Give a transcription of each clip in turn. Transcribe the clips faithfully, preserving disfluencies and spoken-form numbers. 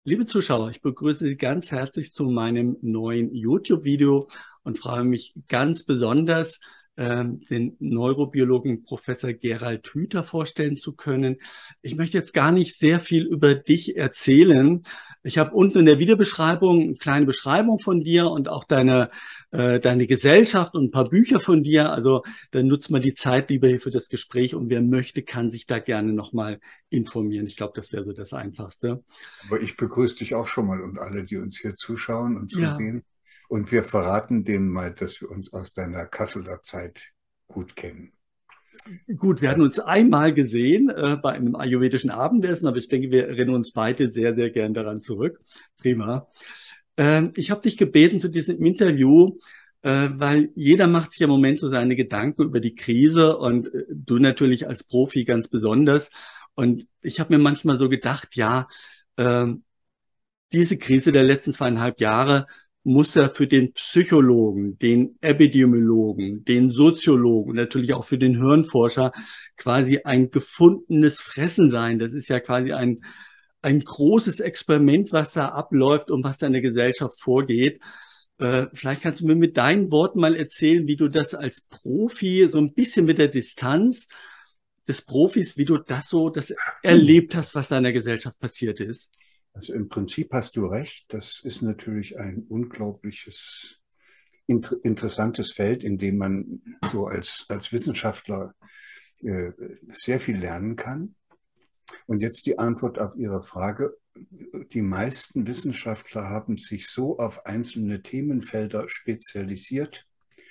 Liebe Zuschauer, ich begrüße Sie ganz herzlich zu meinem neuen YouTube-Video und freue mich ganz besonders, ähm, den Neurobiologen Professor Gerald Hüther vorstellen zu können. Ich möchte jetzt gar nicht sehr viel über dich erzählen. Ich habe unten in der Videobeschreibung eine kleine Beschreibung von dir und auch deine, äh, deine Gesellschaft und ein paar Bücher von dir. Also dann nutzt man die Zeit lieber hier für das Gespräch und wer möchte, kann sich da gerne nochmal informieren. Ich glaube, das wäre so das Einfachste. Aber ich begrüße dich auch schon mal und alle, die uns hier zuschauen und Ja. zusehen. Und wir verraten denen mal, dass wir uns aus deiner Kasseler Zeit gut kennen. Gut, wir hatten uns einmal gesehen äh, bei einem ayurvedischen Abendessen, aber ich denke, wir erinnern uns beide sehr, sehr gern daran zurück. Prima. Ähm, ich habe dich gebeten zu diesem Interview, äh, weil jeder macht sich im Moment so seine Gedanken über die Krise und äh, du natürlich als Profi ganz besonders. Und ich habe mir manchmal so gedacht, ja, ähm, diese Krise der letzten zweieinhalb Jahre muss ja für den Psychologen, den Epidemiologen, den Soziologen und natürlich auch für den Hirnforscher quasi ein gefundenes Fressen sein. Das ist ja quasi ein, ein großes Experiment, was da abläuft und was da in der Gesellschaft vorgeht. Äh, vielleicht kannst du mir mit deinen Worten mal erzählen, wie du das als Profi, so ein bisschen mit der Distanz des Profis, wie du das so das erlebt hast, was da in der Gesellschaft passiert ist. Also im Prinzip hast du recht. Das ist natürlich ein unglaubliches, inter interessantes Feld, in dem man so als, als Wissenschaftler äh, sehr viel lernen kann. Und jetzt die Antwort auf Ihre Frage. Die meisten Wissenschaftler haben sich so auf einzelne Themenfelder spezialisiert.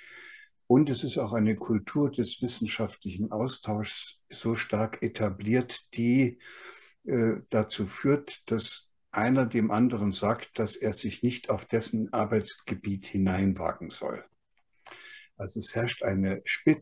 Und es ist auch eine Kultur des wissenschaftlichen Austauschs so stark etabliert, die äh, dazu führt, dass einer dem anderen sagt, dass er sich nicht auf dessen Arbeitsgebiet hineinwagen soll. Also es herrscht eine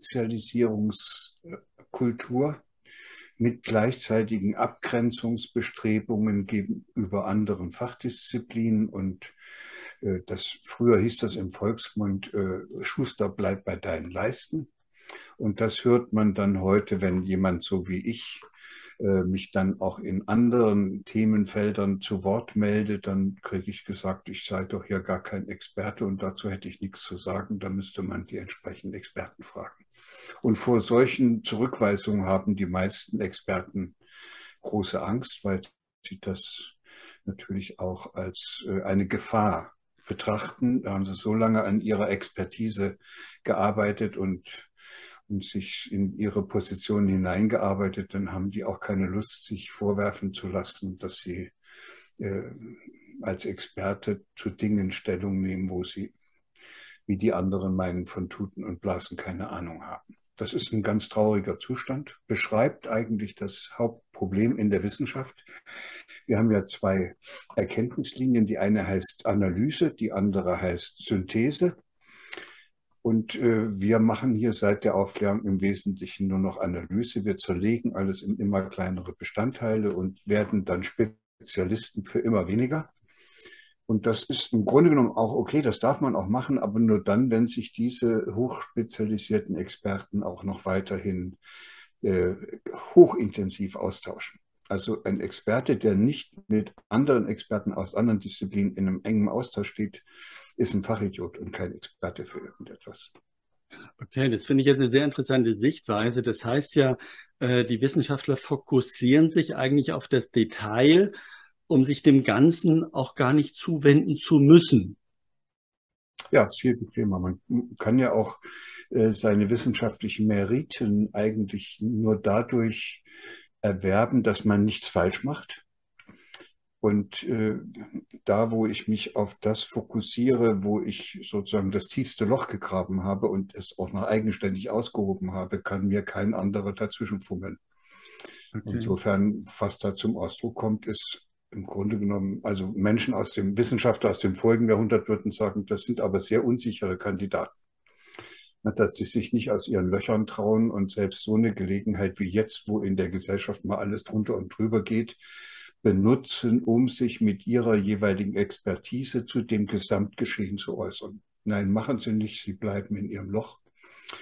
Spezialisierungskultur mit gleichzeitigen Abgrenzungsbestrebungen gegenüber anderen Fachdisziplinen und äh, das früher hieß das im Volksmund äh, Schuster bleibt bei deinen Leisten. Und das hört man dann heute, wenn jemand so wie ich äh, mich dann auch in anderen Themenfeldern zu Wort meldet, dann kriege ich gesagt, ich sei doch hier gar kein Experte und dazu hätte ich nichts zu sagen. Da müsste man die entsprechenden Experten fragen. Und vor solchen Zurückweisungen haben die meisten Experten große Angst, weil sie das natürlich auch als äh, eine Gefahr betrachten. Da haben sie so lange an ihrer Expertise gearbeitet und, und sich in ihre Position hineingearbeitet, dann haben die auch keine Lust, sich vorwerfen zu lassen, dass sie äh, als Experte zu Dingen Stellung nehmen, wo sie, wie die anderen meinen, von Tuten und Blasen keine Ahnung haben. Das ist ein ganz trauriger Zustand, beschreibt eigentlich das Hauptproblem in der Wissenschaft. Wir haben ja zwei Erkenntnislinien. Die eine heißt Analyse, die andere heißt Synthese. Und äh, wir machen hier seit der Aufklärung im Wesentlichen nur noch Analyse. Wir zerlegen alles in immer kleinere Bestandteile und werden dann Spezialisten für immer weniger. Und das ist im Grunde genommen auch okay, das darf man auch machen, aber nur dann, wenn sich diese hochspezialisierten Experten auch noch weiterhin äh, hochintensiv austauschen. Also ein Experte, der nicht mit anderen Experten aus anderen Disziplinen in einem engen Austausch steht, ist ein Fachidiot und kein Experte für irgendetwas. Okay, das finde ich jetzt eine sehr interessante Sichtweise. Das heißt ja, äh, die Wissenschaftler fokussieren sich eigentlich auf das Detail, um sich dem Ganzen auch gar nicht zuwenden zu müssen. Ja, es ist viel bequemer. Man kann ja auch äh, seine wissenschaftlichen Meriten eigentlich nur dadurch erwerben, dass man nichts falsch macht. Und äh, da, wo ich mich auf das fokussiere, wo ich sozusagen das tiefste Loch gegraben habe und es auch noch eigenständig ausgehoben habe, kann mir kein anderer dazwischen fummeln. Okay. Insofern, was da zum Ausdruck kommt, ist im Grunde genommen, also Menschen aus dem Wissenschaftler aus dem vorigen Jahrhundert würden sagen, das sind aber sehr unsichere Kandidaten. Dass die sich nicht aus ihren Löchern trauen und selbst so eine Gelegenheit wie jetzt, wo in der Gesellschaft mal alles drunter und drüber geht, benutzen, um sich mit ihrer jeweiligen Expertise zu dem Gesamtgeschehen zu äußern. Nein, machen sie nicht, sie bleiben in ihrem Loch.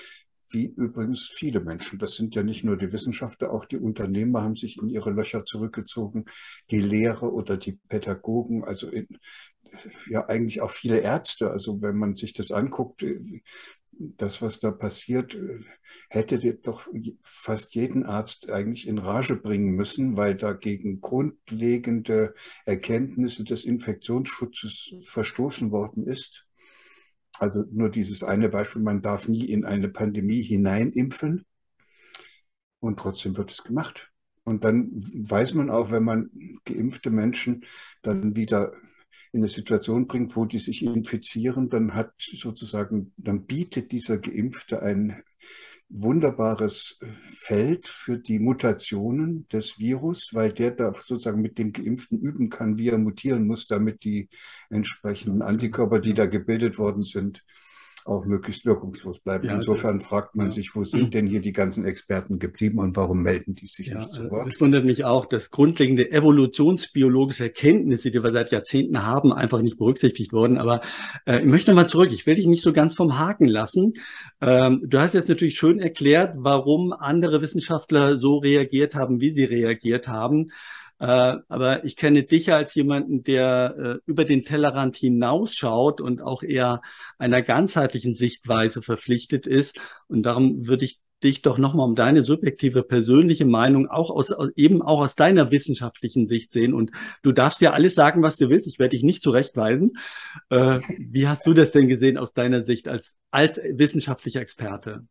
wie übrigens viele Menschen. Das sind ja nicht nur die Wissenschaftler, auch die Unternehmer haben sich in ihre Löcher zurückgezogen, die Lehrer oder die Pädagogen, also in, ja eigentlich auch viele Ärzte. Also wenn man sich das anguckt, das, was da passiert, hätte doch fast jeden Arzt eigentlich in Rage bringen müssen, weil dagegen grundlegende Erkenntnisse des Infektionsschutzes verstoßen worden ist. Also nur dieses eine Beispiel, man darf nie in eine Pandemie hineinimpfen und trotzdem wird es gemacht. Und dann weiß man auch, wenn man geimpfte Menschen dann wieder in eine Situation bringt, wo die sich infizieren, dann hat sozusagen, dann bietet dieser Geimpfte ein wunderbares Feld für die Mutationen des Virus, weil der da sozusagen mit dem Geimpften üben kann, wie er mutieren muss, damit die entsprechenden Antikörper, die da gebildet worden sind, auch möglichst wirkungslos bleiben. Ja, Insofern fragt man ja. sich, wo sind denn hier die ganzen Experten geblieben und warum melden die sich Ja, nicht zu also Wort? das wundert mich auch, dass grundlegende evolutionsbiologische Erkenntnisse, die wir seit Jahrzehnten haben, einfach nicht berücksichtigt wurden. Aber äh, ich möchte nochmal zurück. Ich will dich nicht so ganz vom Haken lassen. Ähm, du hast jetzt natürlich schön erklärt, warum andere Wissenschaftler so reagiert haben, wie sie reagiert haben. Äh, aber ich kenne dich ja als jemanden, der äh, über den Tellerrand hinausschaut und auch eher einer ganzheitlichen Sichtweise verpflichtet ist. Und darum würde ich dich doch nochmal um deine subjektive persönliche Meinung auch aus, eben auch aus deiner wissenschaftlichen Sicht sehen. Und du darfst ja alles sagen, was du willst. Ich werde dich nicht zurechtweisen. Äh, wie hast du das denn gesehen aus deiner Sicht als, als wissenschaftlicher Experte?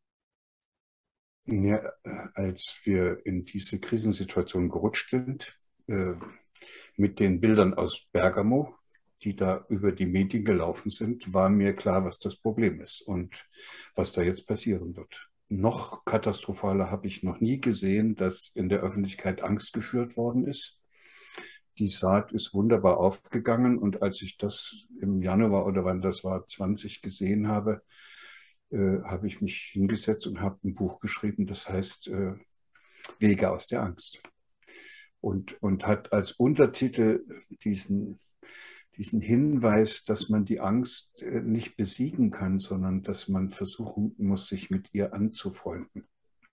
Ja, als wir in diese Krisensituation gerutscht sind, äh, mit den Bildern aus Bergamo, die da über die Medien gelaufen sind, war mir klar, was das Problem ist und was da jetzt passieren wird. Noch katastrophaler habe ich noch nie gesehen, dass in der Öffentlichkeit Angst geschürt worden ist. Die Saat ist wunderbar aufgegangen und als ich das im Januar oder wann das war, zwanzig gesehen habe, äh, habe ich mich hingesetzt und habe ein Buch geschrieben, das heißt äh, Wege aus der Angst. Und, und hat als Untertitel diesen, diesen Hinweis, dass man die Angst äh, nicht besiegen kann, sondern dass man versuchen muss, sich mit ihr anzufreunden.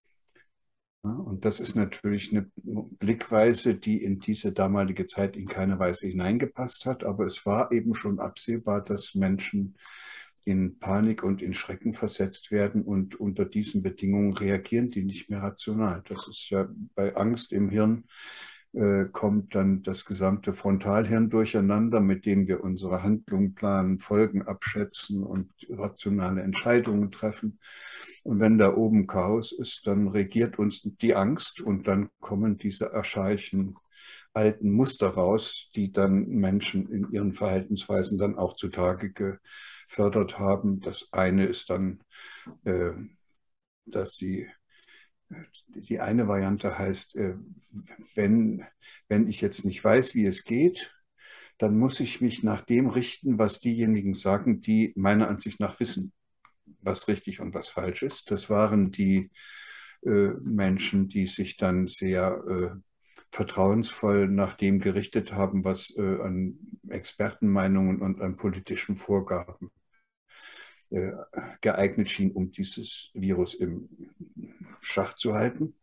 Ja, und das ist natürlich eine Blickweise, die in diese damalige Zeit in keiner Weise hineingepasst hat, aber es war eben schon absehbar, dass Menschen in Panik und in Schrecken versetzt werden und unter diesen Bedingungen reagieren die nicht mehr rational. Das ist ja bei Angst im Hirn äh, kommt dann das gesamte Frontalhirn durcheinander, mit dem wir unsere Handlungen planen, Folgen abschätzen und rationale Entscheidungen treffen. Und wenn da oben Chaos ist, dann regiert uns die Angst und dann kommen diese archaischen alten Muster raus, die dann Menschen in ihren Verhaltensweisen dann auch zutage gefördert haben. Das eine ist dann, äh, dass sie, die eine Variante heißt, äh, wenn, wenn ich jetzt nicht weiß, wie es geht, dann muss ich mich nach dem richten, was diejenigen sagen, die meiner Ansicht nach wissen, was richtig und was falsch ist. Das waren die äh, Menschen, die sich dann sehr äh, vertrauensvoll nach dem gerichtet haben, was äh, an Expertenmeinungen und an politischen Vorgaben äh, geeignet schien, um dieses Virus im Schach zu halten.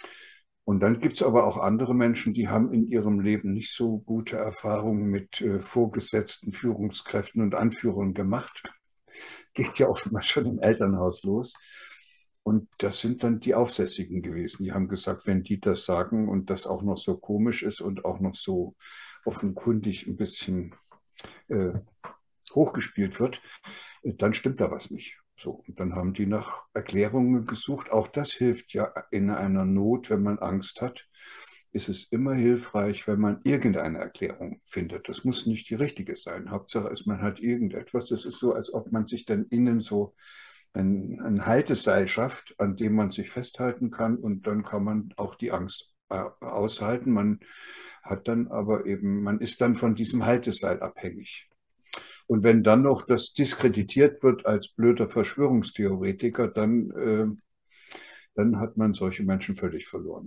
Und dann gibt es aber auch andere Menschen, die haben in ihrem Leben nicht so gute Erfahrungen mit äh, vorgesetzten Führungskräften und Anführern gemacht. Geht ja oftmals schon im Elternhaus los. Und das sind dann die Aufsässigen gewesen. Die haben gesagt, wenn die das sagen und das auch noch so komisch ist und auch noch so offenkundig ein bisschen äh, hochgespielt wird, dann stimmt da was nicht. So, und dann haben die nach Erklärungen gesucht. Auch das hilft ja in einer Not, wenn man Angst hat. Ist es immer hilfreich, wenn man irgendeine Erklärung findet. Das muss nicht die richtige sein. Hauptsache ist, man hat irgendetwas. Das ist so, als ob man sich dann innen so ein, ein Halteseil schafft, an dem man sich festhalten kann und dann kann man auch die Angst äh, aushalten. Man hat dann aber eben, man ist dann von diesem Halteseil abhängig. Und wenn dann noch das diskreditiert wird als blöder Verschwörungstheoretiker, dann, äh, dann hat man solche Menschen völlig verloren.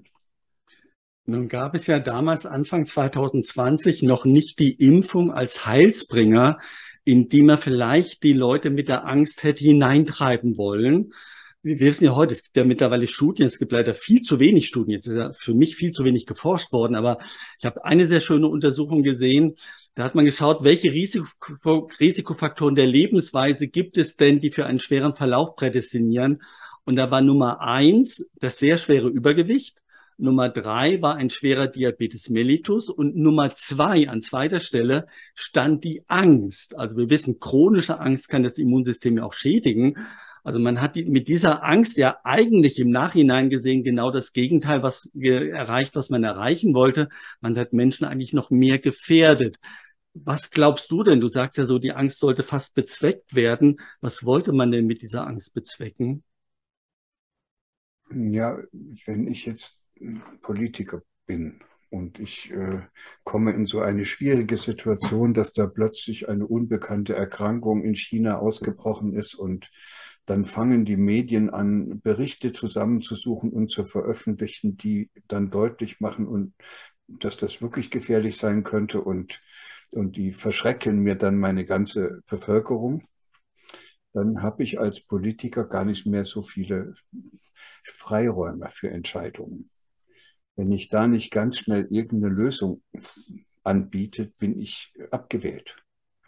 Nun gab es ja damals Anfang zwanzig zwanzig noch nicht die Impfung als Heilsbringer, in die man vielleicht die Leute mit der Angst hätte hineintreiben wollen. wir wissen ja heute, es gibt ja mittlerweile Studien, es gibt leider viel zu wenig Studien, jetzt ist ja für mich viel zu wenig geforscht worden, aber ich habe eine sehr schöne Untersuchung gesehen, da hat man geschaut, welche Risiko, Risikofaktoren der Lebensweise gibt es denn, die für einen schweren Verlauf prädestinieren. Und da war Nummer eins das sehr schwere Übergewicht, Nummer drei war ein schwerer Diabetes mellitus und Nummer zwei an zweiter Stelle stand die Angst. Also wir wissen, chronische Angst kann das Immunsystem ja auch schädigen. Also man hat die, mit dieser Angst ja eigentlich im Nachhinein gesehen genau das Gegenteil, was erreicht, was man erreichen wollte. Man hat Menschen eigentlich noch mehr gefährdet. Was glaubst du denn? Du sagst ja so, die Angst sollte fast bezweckt werden. Was wollte man denn mit dieser Angst bezwecken? Ja, wenn ich jetzt Politiker bin und ich äh, komme in so eine schwierige Situation, dass da plötzlich eine unbekannte Erkrankung in China ausgebrochen ist und dann fangen die Medien an, Berichte zusammenzusuchen und zu veröffentlichen, die dann deutlich machen, und dass das wirklich gefährlich sein könnte, und, und die verschrecken mir dann meine ganze Bevölkerung, dann habe ich als Politiker gar nicht mehr so viele Freiräume für Entscheidungen. Wenn ich da nicht ganz schnell irgendeine Lösung anbiete, bin ich abgewählt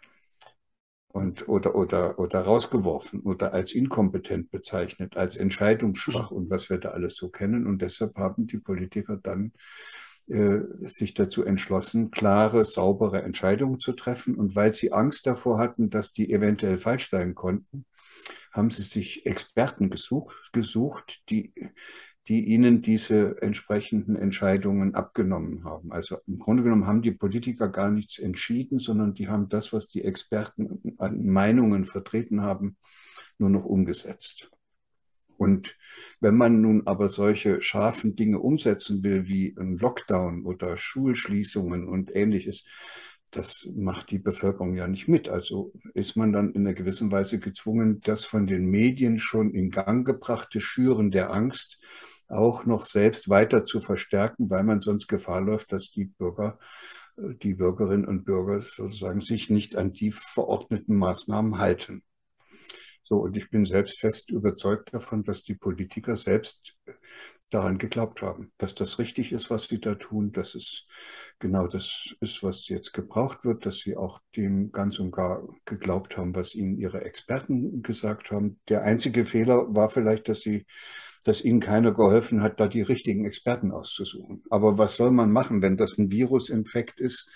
und, oder, oder, oder rausgeworfen oder als inkompetent bezeichnet, als entscheidungsschwach und was wir da alles so kennen. Und deshalb haben die Politiker dann äh, sich dazu entschlossen, klare, saubere Entscheidungen zu treffen. Und weil sie Angst davor hatten, dass die eventuell falsch sein konnten, haben sie sich Experten gesucht, gesucht die, die ihnen diese entsprechenden Entscheidungen abgenommen haben. Also im Grunde genommen haben die Politiker gar nichts entschieden, sondern die haben das, was die Experten an Meinungen vertreten haben, nur noch umgesetzt. Und wenn man nun aber solche scharfen Dinge umsetzen will, wie ein Lockdown oder Schulschließungen und ähnliches, das macht die Bevölkerung ja nicht mit. Also ist man dann in einer gewissen Weise gezwungen, das von den Medien schon in Gang gebrachte Schüren der Angst auch noch selbst weiter zu verstärken, weil man sonst Gefahr läuft, dass die Bürger, die Bürgerinnen und Bürger sozusagen sich nicht an die verordneten Maßnahmen halten. So, und ich bin selbst fest überzeugt davon, dass die Politiker selbst daran geglaubt haben, dass das richtig ist, was sie da tun, dass es genau das ist, was jetzt gebraucht wird, dass sie auch dem ganz und gar geglaubt haben, was ihnen ihre Experten gesagt haben. Der einzige Fehler war vielleicht, dass sie, dass ihnen keiner geholfen hat, da die richtigen Experten auszusuchen. Aber was soll man machen, wenn das ein Virusinfekt ist?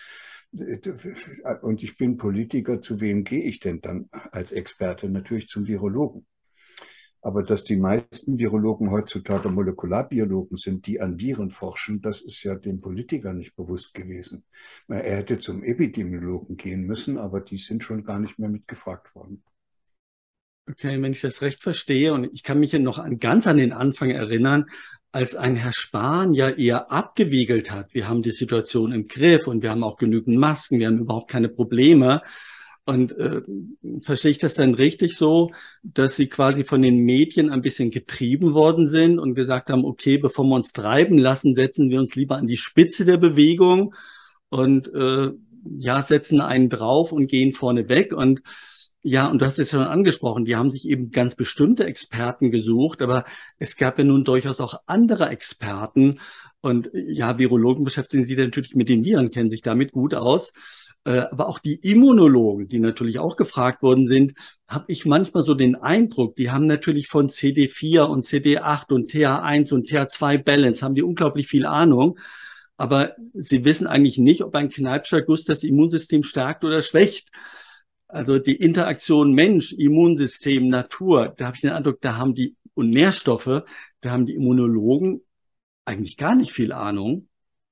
Und ich bin Politiker, zu wem gehe ich denn dann als Experte? Natürlich zum Virologen. Aber dass die meisten Virologen heutzutage Molekularbiologen sind, die an Viren forschen, das ist ja dem Politiker nicht bewusst gewesen. Er hätte zum Epidemiologen gehen müssen, aber die sind schon gar nicht mehr mitgefragt worden. Okay, wenn ich das recht verstehe, und ich kann mich ja noch an, ganz an den Anfang erinnern, als ein Herr Spahn ja eher abgewiegelt hat. Wir haben die Situation im Griff und wir haben auch genügend Masken, wir haben überhaupt keine Probleme. Und äh, verstehe ich das dann richtig so, dass Sie quasi von den Medien ein bisschen getrieben worden sind und gesagt haben, okay, bevor wir uns treiben lassen, setzen wir uns lieber an die Spitze der Bewegung und äh, ja, setzen einen drauf und gehen vorne weg. Und ja, und du hast es schon angesprochen, die haben sich eben ganz bestimmte Experten gesucht, aber es gab ja nun durchaus auch andere Experten. Und ja, Virologen beschäftigen sich natürlich mit den Viren, kennen sich damit gut aus. Äh, aber auch die Immunologen, die natürlich auch gefragt worden sind, habe ich manchmal so den Eindruck, die haben natürlich von C D vier und C D acht und T H eins und T H zwei Balance, haben die unglaublich viel Ahnung. Aber sie wissen eigentlich nicht, ob ein Kneipscher Guss das Immunsystem stärkt oder schwächt. Also die Interaktion Mensch, Immunsystem, Natur, da habe ich den Eindruck, da haben die, und Nährstoffe, da haben die Immunologen eigentlich gar nicht viel Ahnung.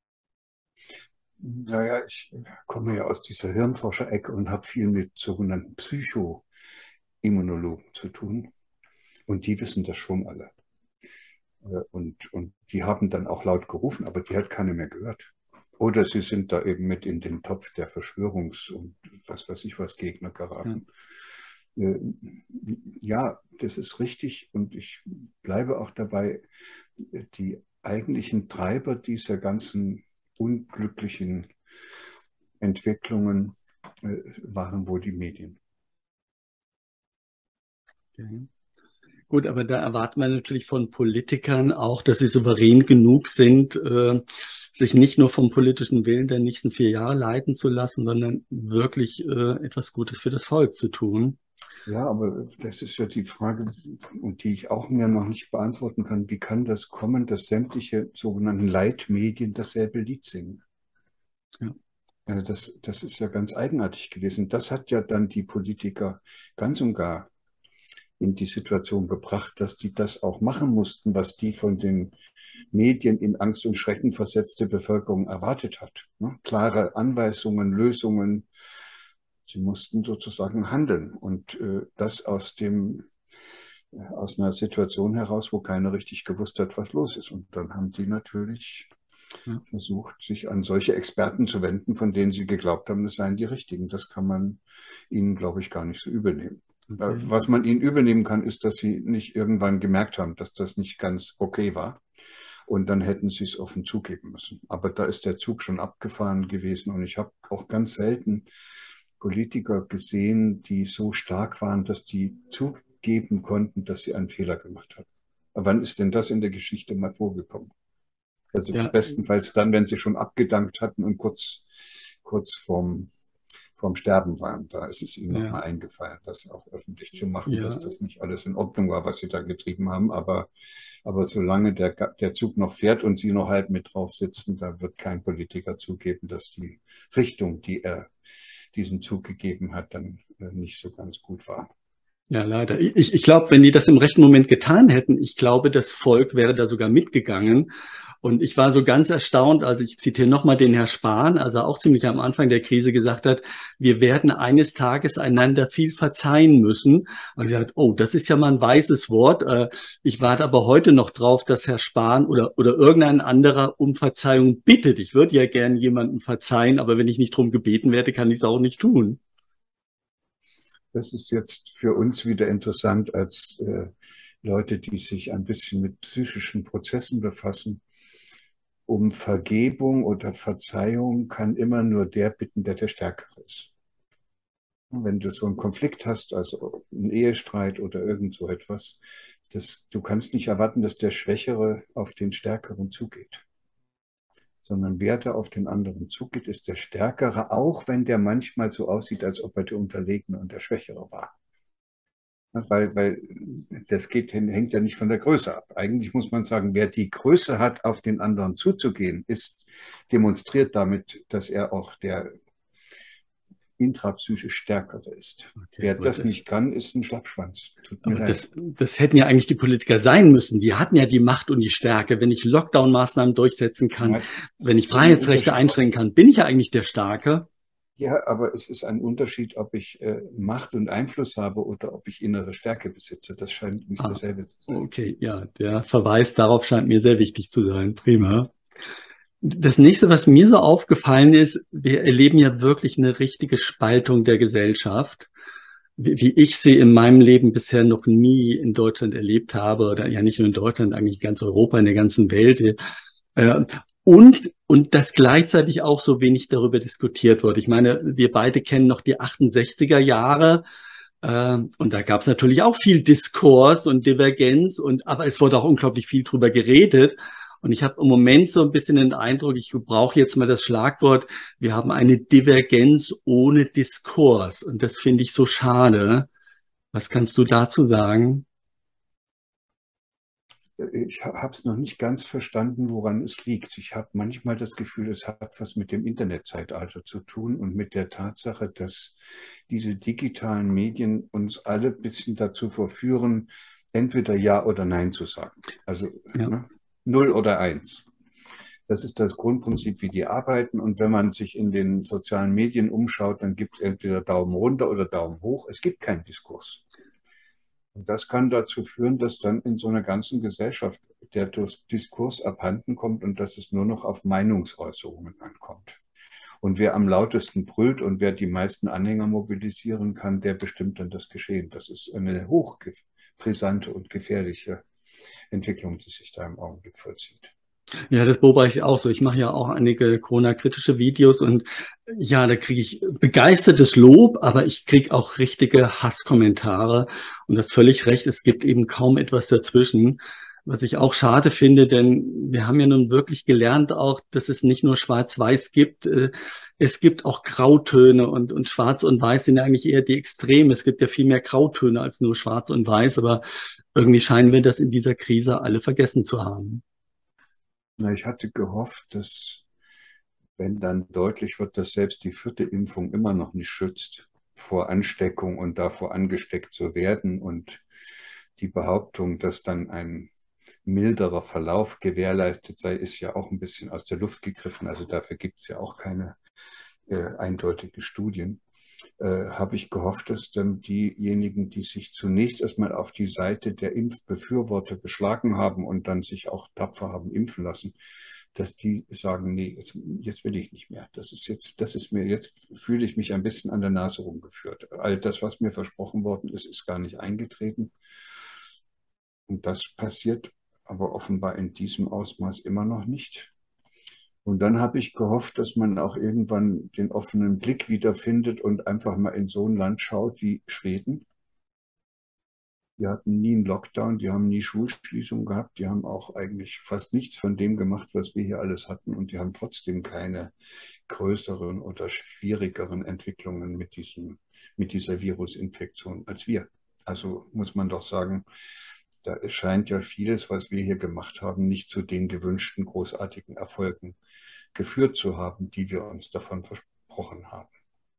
Naja, ich komme ja aus dieser Hirnforscher-Ecke und habe viel mit sogenannten Psychoimmunologen zu tun. Und die wissen das schon alle. Und, und die haben dann auch laut gerufen, aber die hat keiner mehr gehört. Oder sie sind da eben mit in den Topf der Verschwörungs- und was weiß ich was Gegner geraten. Ja. Ja, das ist richtig. Und ich bleibe auch dabei, die eigentlichen Treiber dieser ganzen unglücklichen Entwicklungen äh, waren wohl die Medien. Okay. Gut, aber da erwartet man natürlich von Politikern auch, dass sie souverän genug sind, äh, sich nicht nur vom politischen Willen der nächsten vier Jahre leiten zu lassen, sondern wirklich äh, etwas Gutes für das Volk zu tun. Ja, aber das ist ja die Frage, und die ich auch mir noch nicht beantworten kann. Wie kann das kommen, dass sämtliche sogenannten Leitmedien dasselbe Lied singen? Ja, Also das, das ist ja ganz eigenartig gewesen. Das hat ja dann die Politiker ganz und gar in die Situation gebracht, dass die das auch machen mussten, was die von den Medien in Angst und Schrecken versetzte Bevölkerung erwartet hat. Ne? Klare Anweisungen, Lösungen. Sie mussten sozusagen handeln und äh, das aus dem äh, aus einer Situation heraus, wo keiner richtig gewusst hat, was los ist. Und dann haben die natürlich ja, versucht, sich an solche Experten zu wenden, von denen sie geglaubt haben, es seien die richtigen. Das kann man ihnen, glaube ich, gar nicht so übel nehmen. Äh, okay. Was man ihnen übel nehmen kann, ist, dass sie nicht irgendwann gemerkt haben, dass das nicht ganz okay war. Und dann hätten sie es offen zugeben müssen. Aber da ist der Zug schon abgefahren gewesen. Und ich habe auch ganz selten Politiker gesehen, die so stark waren, dass die zugeben konnten, dass sie einen Fehler gemacht haben. Aber wann ist denn das in der Geschichte mal vorgekommen? Also Ja, bestenfalls dann, wenn sie schon abgedankt hatten und kurz, kurz vorm, vorm Sterben waren. Da ist es ihnen ja, nochmal eingefallen, das auch öffentlich zu machen, dass ja. das nicht alles in Ordnung war, was sie da getrieben haben. Aber, aber solange der, der Zug noch fährt und sie noch halb mit drauf sitzen, da wird kein Politiker zugeben, dass die Richtung, die er diesem Zug gegeben hat, dann äh, nicht so ganz gut war. Ja, leider. Ich, ich glaube, wenn die das im rechten Moment getan hätten, ich glaube, das Volk wäre da sogar mitgegangen. Und ich war so ganz erstaunt, also ich zitiere nochmal den Herr Spahn, also auch ziemlich am Anfang der Krise gesagt hat, wir werden eines Tages einander viel verzeihen müssen. Und ich dachte, oh, das ist ja mal ein weises Wort. Äh, Ich warte aber heute noch drauf, dass Herr Spahn oder, oder irgendein anderer um Verzeihung bittet. Ich würde ja gerne jemanden verzeihen, aber wenn ich nicht drum gebeten werde, kann ich es auch nicht tun. Das ist jetzt für uns wieder interessant als äh, Leute, die sich ein bisschen mit psychischen Prozessen befassen. Um Vergebung oder Verzeihung kann immer nur der bitten, der der Stärkere ist. Wenn du so einen Konflikt hast, also einen Ehestreit oder irgend so etwas, das, du kannst nicht erwarten, dass der Schwächere auf den Stärkeren zugeht, sondern wer da auf den anderen zugeht, ist der Stärkere, auch wenn der manchmal so aussieht, als ob er der Unterlegene und der Schwächere war. Weil, weil das geht, hängt ja nicht von der Größe ab. Eigentlich muss man sagen, wer die Größe hat, auf den anderen zuzugehen, ist demonstriert damit, dass er auch der intrapsychisch Stärkere ist. Okay, Wer aber das das, nicht kann, ist ein Schlappschwanz. Tut mir aber leid. das, das hätten ja eigentlich die Politiker sein müssen. Die hatten ja die Macht und die Stärke. Wenn ich Lockdown-Maßnahmen durchsetzen kann, Ja, es wenn ich ist ein Freiheitsrechte Unterschied, ob, einschränken kann, bin ich ja eigentlich der Starke. ja, aber es ist ein Unterschied, ob ich äh, Macht und Einfluss habe oder ob ich innere Stärke besitze. Das scheint nicht Ah, dasselbe zu sein. okay, ja, der Verweis darauf scheint mir sehr wichtig zu sein. Prima. Das nächste, was mir so aufgefallen ist, wir erleben ja wirklich eine richtige Spaltung der Gesellschaft, wie, wie ich sie in meinem Leben bisher noch nie in Deutschland erlebt habe, oder ja nicht nur in Deutschland, eigentlich in ganz Europa, in der ganzen Welt. Äh, und, und dass gleichzeitig auch so wenig darüber diskutiert wird. Ich meine, wir beide kennen noch die achtundsechziger Jahre. Ähm, und da gab es natürlich auch viel Diskurs und Divergenz und aber es wurde auch unglaublich viel drüber geredet. Und ich habe im Moment so ein bisschen den Eindruck, ich brauche jetzt mal das Schlagwort, wir haben eine Divergenz ohne Diskurs. Und das finde ich so schade. Was kannst du dazu sagen? Ich habe es noch nicht ganz verstanden, woran es liegt. Ich habe manchmal das Gefühl, es hat was mit dem Internetzeitalter zu tun und mit der Tatsache, dass diese digitalen Medien uns alle ein bisschen dazu verführen, entweder Ja oder Nein zu sagen. Also Ja, ne, null oder eins. Das ist das Grundprinzip, wie die arbeiten. Und wenn man sich in den sozialen Medien umschaut, dann gibt es entweder Daumen runter oder Daumen hoch. Es gibt keinen Diskurs. Und das kann dazu führen, dass dann in so einer ganzen Gesellschaft der Diskurs abhanden kommt und dass es nur noch auf Meinungsäußerungen ankommt. Und wer am lautesten brüllt und wer die meisten Anhänger mobilisieren kann, der bestimmt dann das Geschehen. Das ist eine hochbrisante und gefährliche Entwicklung, die sich da im Augenblick vollzieht. Ja, das beobachte ich auch so. Ich mache ja auch einige Corona-kritische Videos und ja, da kriege ich begeistertes Lob, aber ich kriege auch richtige Hasskommentare. Und das völlig recht, es gibt eben kaum etwas dazwischen, was ich auch schade finde, denn wir haben ja nun wirklich gelernt auch, dass es nicht nur Schwarz-Weiß gibt, äh, es gibt auch Grautöne und, und Schwarz und Weiß sind ja eigentlich eher die Extreme. Es gibt ja viel mehr Grautöne als nur Schwarz und Weiß, aber irgendwie scheinen wir das in dieser Krise alle vergessen zu haben. Na, ich hatte gehofft, dass, wenn dann deutlich wird, dass selbst die vierte Impfung immer noch nicht schützt vor Ansteckung und davor angesteckt zu werden und die Behauptung, dass dann ein milderer Verlauf gewährleistet sei, ist ja auch ein bisschen aus der Luft gegriffen. Also dafür gibt es ja auch keine äh, eindeutigen Studien. Äh, habe ich gehofft, dass dann diejenigen, die sich zunächst erstmal auf die Seite der Impfbefürworter geschlagen haben und dann sich auch tapfer haben impfen lassen, dass die sagen, nee, jetzt, jetzt will ich nicht mehr. Das ist jetzt, das ist mir, jetzt fühle ich mich ein bisschen an der Nase rumgeführt. All das, was mir versprochen worden ist, ist gar nicht eingetreten. Und das passiert aber offenbar in diesem Ausmaß immer noch nicht. Und dann habe ich gehofft, dass man auch irgendwann den offenen Blick wiederfindet und einfach mal in so ein Land schaut wie Schweden. Die hatten nie einen Lockdown, die haben nie Schulschließungen gehabt, die haben auch eigentlich fast nichts von dem gemacht, was wir hier alles hatten. Und die haben trotzdem keine größeren oder schwierigeren Entwicklungen mit diesem, mit dieser Virusinfektion als wir. Also muss man doch sagen, da scheint ja vieles, was wir hier gemacht haben, nicht zu den gewünschten großartigen Erfolgen geführt zu haben, die wir uns davon versprochen haben.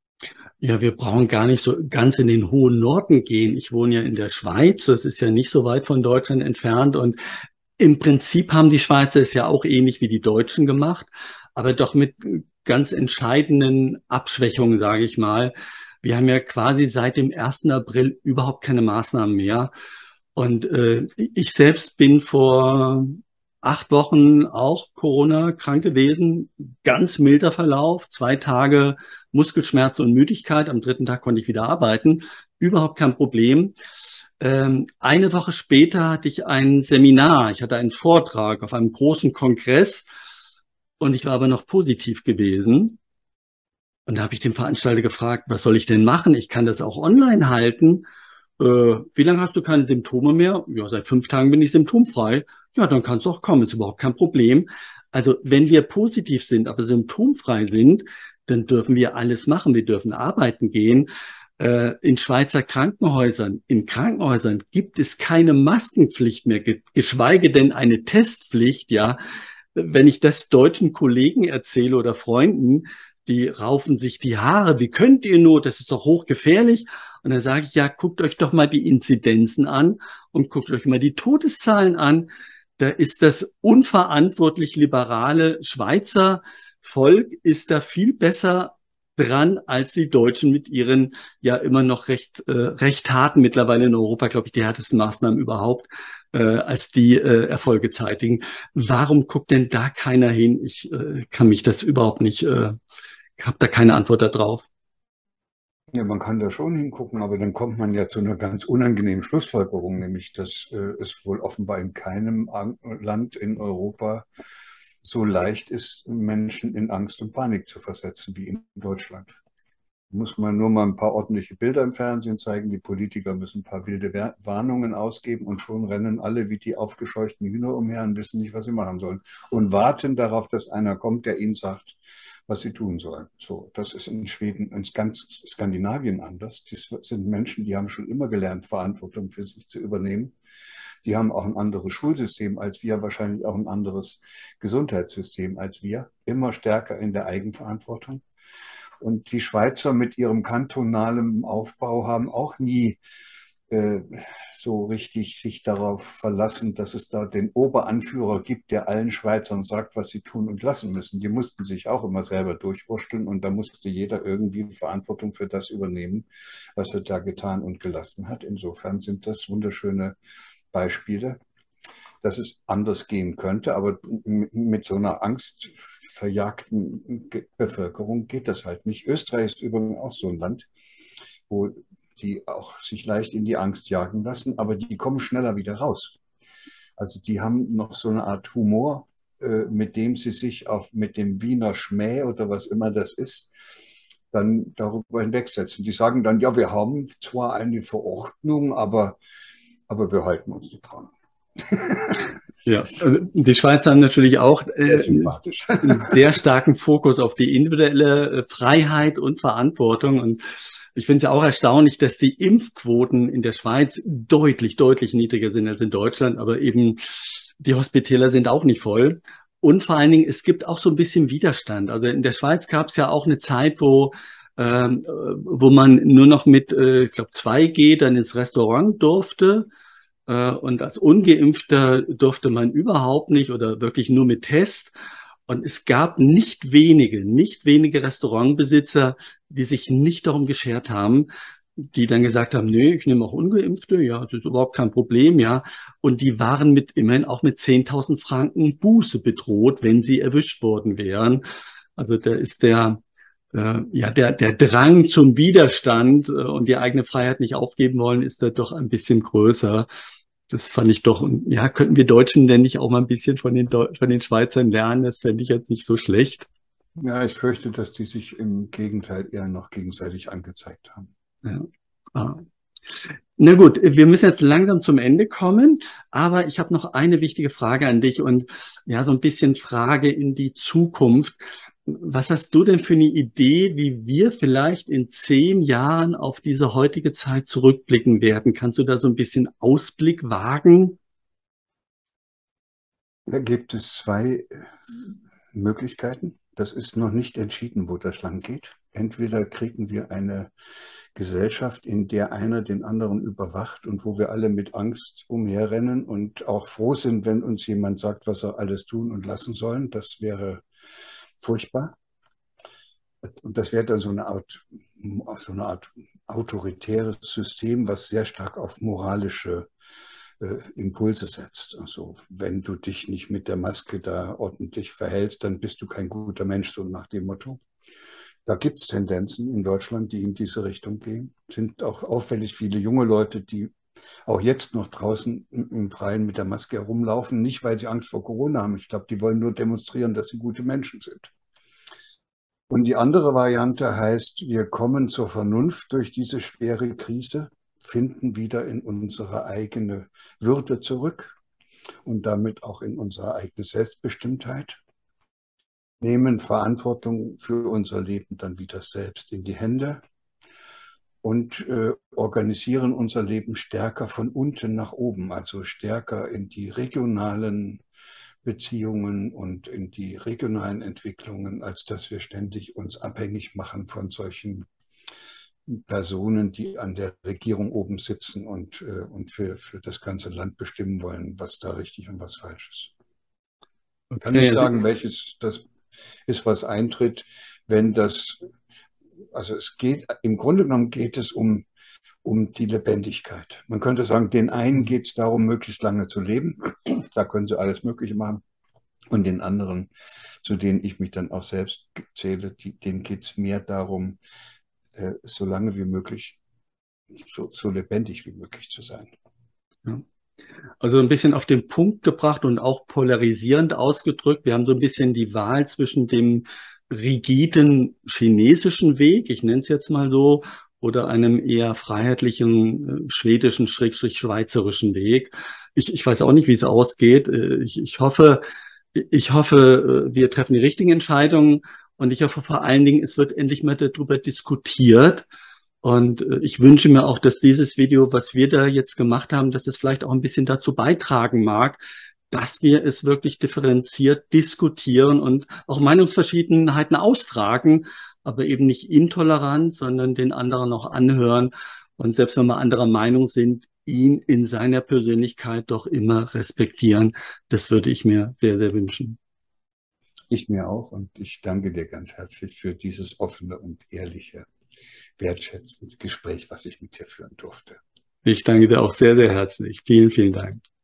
Ja, wir brauchen gar nicht so ganz in den hohen Norden gehen. Ich wohne ja in der Schweiz, das ist ja nicht so weit von Deutschland entfernt. Und im Prinzip haben die Schweizer es ja auch ähnlich wie die Deutschen gemacht, aber doch mit ganz entscheidenden Abschwächungen, sage ich mal. Wir haben ja quasi seit dem ersten April überhaupt keine Maßnahmen mehr. Und äh, ich selbst bin vor acht Wochen auch Corona-krank gewesen. Ganz milder Verlauf, zwei Tage Muskelschmerzen und Müdigkeit. Am dritten Tag konnte ich wieder arbeiten. Überhaupt kein Problem. Ähm, eine Woche später hatte ich ein Seminar. Ich hatte einen Vortrag auf einem großen Kongress und ich war aber noch positiv gewesen. Und da habe ich den Veranstalter gefragt, was soll ich denn machen? Ich kann das auch online halten. Äh, wie lange hast du keine Symptome mehr? Ja, seit fünf Tagen bin ich symptomfrei. Ja, dann kannst du auch kommen, ist überhaupt kein Problem. Also wenn wir positiv sind, aber symptomfrei sind, dann dürfen wir alles machen. Wir dürfen arbeiten gehen. Äh, in Schweizer Krankenhäusern, in Krankenhäusern gibt es keine Maskenpflicht mehr, ge geschweige denn eine Testpflicht. Ja, wenn ich das deutschen Kollegen erzähle oder Freunden, die raufen sich die Haare. Wie könnt ihr nur? Das ist doch hochgefährlich. Und dann sage ich, ja, guckt euch doch mal die Inzidenzen an und guckt euch mal die Todeszahlen an. Da ist das unverantwortlich liberale Schweizer Volk ist da viel besser dran als die Deutschen mit ihren ja immer noch recht, äh, recht harten, mittlerweile in Europa, glaube ich, die härtesten Maßnahmen überhaupt, äh, als die äh, Erfolge zeitigen. Warum guckt denn da keiner hin? Ich äh, kann mich das überhaupt nicht, äh, habe da keine Antwort darauf. Ja, man kann da schon hingucken, aber dann kommt man ja zu einer ganz unangenehmen Schlussfolgerung, nämlich dass äh, es wohl offenbar in keinem An Land in Europa so leicht ist, Menschen in Angst und Panik zu versetzen wie in Deutschland. Muss man nur mal ein paar ordentliche Bilder im Fernsehen zeigen, die Politiker müssen ein paar wilde Wer- Warnungen ausgeben und schon rennen alle wie die aufgescheuchten Hühner umher und wissen nicht, was sie machen sollen und warten darauf, dass einer kommt, der ihnen sagt, was sie tun sollen. So, das ist in Schweden, in ganz Skandinavien anders. Das sind Menschen, die haben schon immer gelernt, Verantwortung für sich zu übernehmen. Die haben auch ein anderes Schulsystem als wir, wahrscheinlich auch ein anderes Gesundheitssystem als wir, immer stärker in der Eigenverantwortung. Und die Schweizer mit ihrem kantonalen Aufbau haben auch nie äh, so richtig sich darauf verlassen, dass es da den Oberanführer gibt, der allen Schweizern sagt, was sie tun und lassen müssen. Die mussten sich auch immer selber durchwursteln und da musste jeder irgendwie Verantwortung für das übernehmen, was er da getan und gelassen hat. Insofern sind das wunderschöne Beispiele, dass es anders gehen könnte, aber mit so einer angstverjagten Bevölkerung geht das halt nicht. Österreich ist übrigens auch so ein Land, wo die auch sich leicht in die Angst jagen lassen, aber die kommen schneller wieder raus. Also die haben noch so eine Art Humor, äh, mit dem sie sich auf, mit dem Wiener Schmäh oder was immer das ist, dann darüber hinwegsetzen. Die sagen dann, ja, wir haben zwar eine Verordnung, aber, aber wir halten uns nicht dran. Ja, also die Schweizer haben natürlich auch Sehr äh, sympathisch. einen sehr starken Fokus auf die individuelle äh, Freiheit und Verantwortung. Und ich finde es ja auch erstaunlich, dass die Impfquoten in der Schweiz deutlich, deutlich niedriger sind als in Deutschland. Aber eben die Hospitäler sind auch nicht voll. Und vor allen Dingen, es gibt auch so ein bisschen Widerstand. Also in der Schweiz gab es ja auch eine Zeit, wo ähm, äh, wo man nur noch mit, äh, ich glaube, zwei G dann ins Restaurant durfte. Äh, Und als Ungeimpfter durfte man überhaupt nicht oder wirklich nur mit Test. Und es gab nicht wenige, nicht wenige Restaurantbesitzer, die sich nicht darum geschert haben, die dann gesagt haben, nee, ich nehme auch Ungeimpfte, ja, das ist überhaupt kein Problem, ja. Und die waren mit immerhin auch mit zehntausend Franken Buße bedroht, wenn sie erwischt worden wären. Also da ist der, äh, ja, der, der Drang zum Widerstand äh, und die eigene Freiheit nicht aufgeben wollen, ist da doch ein bisschen größer. Das fand ich doch, und ja, könnten wir Deutschen denn nicht auch mal ein bisschen von den, Deu von den Schweizern lernen? Das fände ich jetzt nicht so schlecht. Ja, ich fürchte, dass die sich im Gegenteil eher noch gegenseitig angezeigt haben. Ja. Ah. Na gut, wir müssen jetzt langsam zum Ende kommen, aber ich habe noch eine wichtige Frage an dich und ja, so ein bisschen Frage in die Zukunft. Was hast du denn für eine Idee, wie wir vielleicht in zehn Jahren auf diese heutige Zeit zurückblicken werden? Kannst du da so ein bisschen Ausblick wagen? Da gibt es zwei Möglichkeiten. Das ist noch nicht entschieden, wo das lang geht. Entweder kriegen wir eine Gesellschaft, in der einer den anderen überwacht und wo wir alle mit Angst umherrennen und auch froh sind, wenn uns jemand sagt, was wir alles tun und lassen sollen. Das wäre furchtbar. Und das wäre dann so eine Art, so eine Art autoritäres System, was sehr stark auf moralische äh, Impulse setzt. Also wenn du dich nicht mit der Maske da ordentlich verhältst, dann bist du kein guter Mensch, so nach dem Motto. Da gibt es Tendenzen in Deutschland, die in diese Richtung gehen. Es sind auch auffällig viele junge Leute, die auch jetzt noch draußen im Freien mit der Maske herumlaufen, nicht weil sie Angst vor Corona haben. Ich glaube, die wollen nur demonstrieren, dass sie gute Menschen sind. Und die andere Variante heißt, wir kommen zur Vernunft durch diese schwere Krise, finden wieder in unsere eigene Würde zurück und damit auch in unsere eigene Selbstbestimmtheit, nehmen Verantwortung für unser Leben dann wieder selbst in die Hände und äh, organisieren unser Leben stärker von unten nach oben, also stärker in die regionalen Beziehungen und in die regionalen Entwicklungen, als dass wir ständig uns abhängig machen von solchen Personen, die an der Regierung oben sitzen und, äh, und für, für das ganze Land bestimmen wollen, was da richtig und was falsch ist. Ich kann Okay, nicht also, sagen, welches das ist, was eintritt, wenn das, also es geht, im Grunde genommen geht es um, um die Lebendigkeit. Man könnte sagen, den einen geht es darum, möglichst lange zu leben. Da können sie alles Mögliche machen. Und den anderen, zu denen ich mich dann auch selbst zähle, die, denen geht es mehr darum, äh, so lange wie möglich, so, so lebendig wie möglich zu sein. ja. Also ein bisschen auf den Punkt gebracht und auch polarisierend ausgedrückt. Wir haben so ein bisschen die Wahl zwischen dem rigiden chinesischen Weg, ich nenne es jetzt mal so, oder einem eher freiheitlichen äh, schwedischen, schrägstrich schweizerischen Weg. Ich, ich weiß auch nicht, wie es ausgeht. Äh, Ich, ich hoffe, ich hoffe, äh, wir treffen die richtigen Entscheidungen und ich hoffe vor allen Dingen, es wird endlich mal darüber diskutiert. Und äh, ich wünsche mir auch, dass dieses Video, was wir da jetzt gemacht haben, dass es vielleicht auch ein bisschen dazu beitragen mag, dass wir es wirklich differenziert diskutieren und auch Meinungsverschiedenheiten austragen, aber eben nicht intolerant, sondern den anderen auch anhören und selbst wenn wir anderer Meinung sind, ihn in seiner Persönlichkeit doch immer respektieren. Das würde ich mir sehr, sehr wünschen. Ich mir auch und ich danke dir ganz herzlich für dieses offene und ehrliche, wertschätzende Gespräch, was ich mit dir führen durfte. Ich danke dir auch sehr, sehr herzlich. Vielen, vielen Dank.